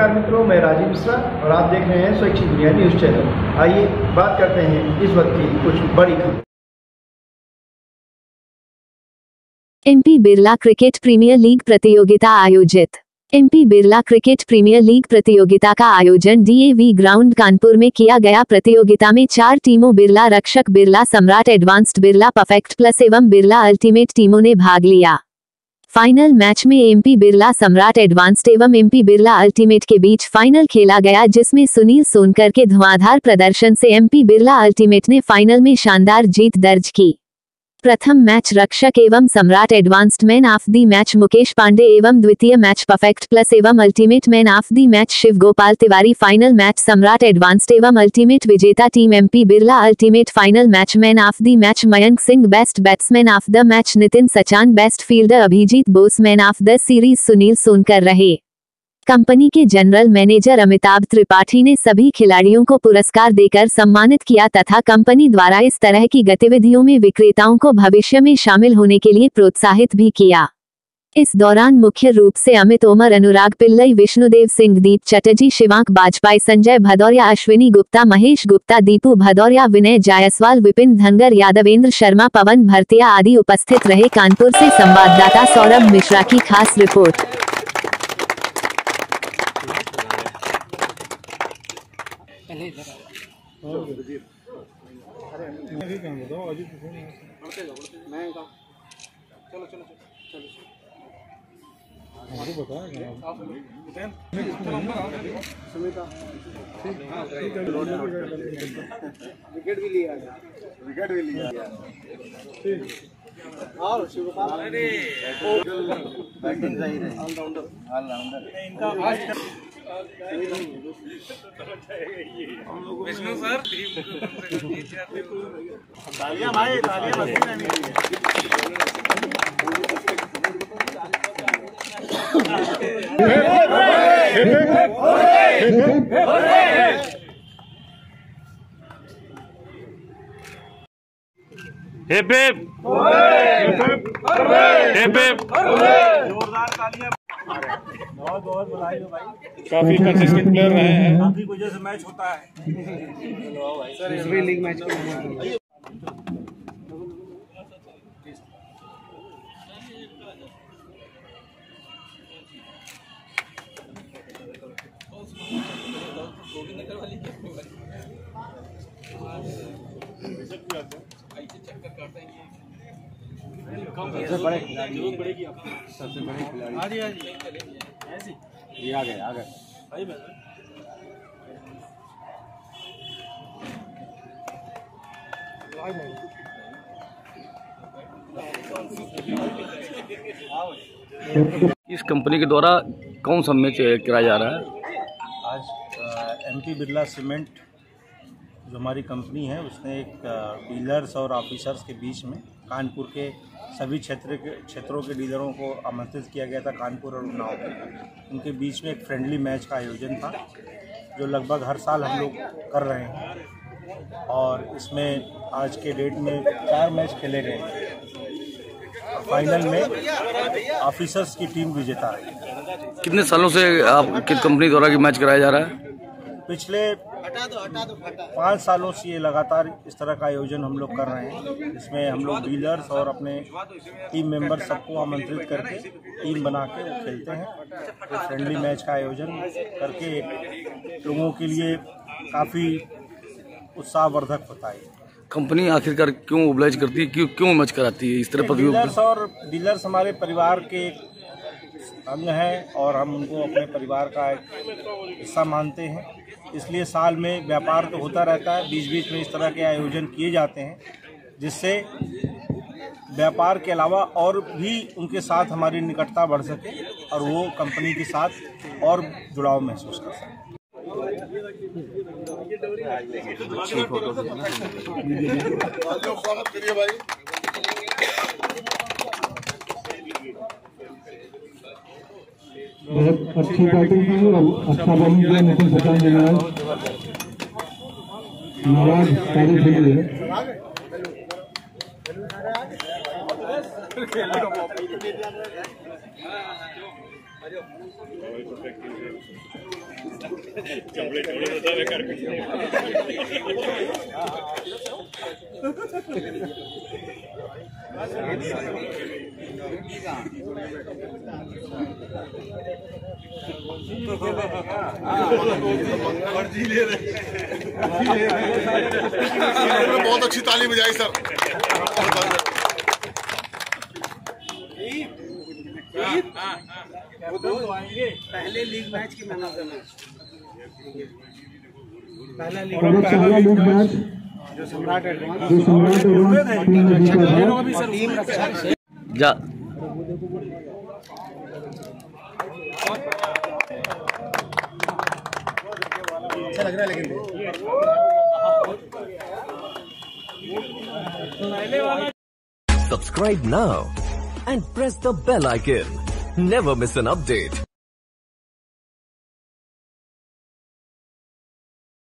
नमस्कार मित्रों, मैं राजीव मिश्रा और आप देख रहे हैं स्वैच्छिक दुनिया न्यूज़ चैनल। आइए बात करते हैं इस वक्त की कुछ बड़ी खबर। MP Birla cricket premier league प्रतियोगिता आयोजित। MP Birla cricket premier league प्रतियोगिता का आयोजन डीएवी ग्राउंड कानपुर में किया गया। प्रतियोगिता में 4 टीमों बिरला रक्षक, Birla Samrat, advanced, Birla perfect plus एवं बिरला अल्टीमेट टीमों ने भाग लिया। फाइनल मैच में एमपी बिरला सम्राट एडवांस्ड एवं एमपी बिरला अल्टीमेट के बीच फाइनल खेला गया, जिसमें सुनील सोनकर के धुआंधार प्रदर्शन से एमपी बिरला अल्टीमेट ने फाइनल में शानदार जीत दर्ज की। प्रथम मैच रक्षक एवं Samrat advanced man of the match Mukesh Pandey एवं द्वितीय मैच परफेक्ट प्लस एवं ultimate man of the match Shiv Gopal Tiwari. Final match Samrat advanced एवं अल्टीमेट विजेता team MP Birla ultimate. Final match man of the match Mayank Singh, best batsman of the match Nitin Sachan, best fielder Abhijeet Bose, man of the series Sunil Sonkar रहे। Company के general manager Amitabh Tripathi ने सभी खिलाड़ियों को पुरस्कार देकर सम्मानित किया तथा कंपनी द्वारा इस तरह की गतिविधियों में विक्रेताओं को भविष्य में शामिल होने के लिए प्रोत्साहित भी किया। इस दौरान मुख्य रूप से अमित ओमर, अनुराग पिल्लई, विष्णुदेव सिंह, दीप चटर्जी, शिवांक बाजपेयी, संजय भदौरिया, अश्विनी गुप्ता, महेश गुप्ता, दीपू भदौरिया, विनय जायसवाल, विपिन धनगर, यादवेंद्र शर्मा, पवन भरतिया आदि उपस्थित रहे। कानपुर से संवाददाता सौरभ मिश्रा की खास रिपोर्ट। विकेट भी लिया और शिवपाल बैटिंग सही रही, ऑलराउंडर विष्णु सर तालियां भाई, तालियां बजती रहनी हिप हिप हिप हिप। जोरदार तालियां। बहुत बधाई हो भाई, काफी कंसिस्टेंट प्लेयर रहे हैं। काफी वजह से मैच होता है सर, दूसरी लीग मैच सबसे बड़े खिलाड़ी, सबसे बड़े खिलाड़ी ये आ गए भाई। इस कंपनी के द्वारा कौन सा मैच कराया जा रहा है? आज एमपी बिरला सीमेंट जो हमारी कंपनी है, उसने एक डीलर्स और ऑफिसर्स के बीच में कानपुर के सभी क्षेत्रों के डीलरों को आमंत्रित किया गया था। कानपुर और उन्नाव के उनके बीच में एक फ्रेंडली मैच का आयोजन था, जो लगभग हर साल हम लोग कर रहे हैं। और इसमें आज के डेट में 4 मैच खेले गए। फाइनल में ऑफिसर्स की टीम विजेता है। कितने सालों से आपकी कंपनी द्वारा ये मैच कराया जा रहा है? पिछले 5 सालों से ये लगातार इस तरह का आयोजन हम लोग कर रहे हैं। इसमें हम लोग डीलर्स और अपने टीम मेंबर सबको आमंत्रित करके टीम बना के वो खेलते हैं। तो फ्रेंडली मैच का आयोजन करके लोगों के लिए काफ़ी उत्साहवर्धक होता है। कंपनी आखिरकार क्यों ओब्लाइज करती है, क्यों मैच कराती है इस तरह प्रतियोगिता? डीलर्स हमारे परिवार के अंग हैं और हम उनको अपने परिवार का एक हिस्सा मानते हैं। इसलिए साल में व्यापार तो होता रहता है, बीच बीच में इस तरह के आयोजन किए जाते हैं, जिससे व्यापार के अलावा और भी उनके साथ हमारी निकटता बढ़ सके और वो कंपनी के साथ और जुड़ाव महसूस कर सकें। बहुत अच्छी बैटिंग की और अच्छा बॉलिंग किया नितिन सचान जी ने। नवाज तारीफ के लिए बहुत अच्छी ताली बजाई सर। पहले लीग मैच की मैन ऑफ द मैच, पहला लीग मैच जो सम्राट एडवांस टीम रक्षा जा अच्छा लग रहा है लेकिन Subscribe now and press the bell icon. Never miss an update.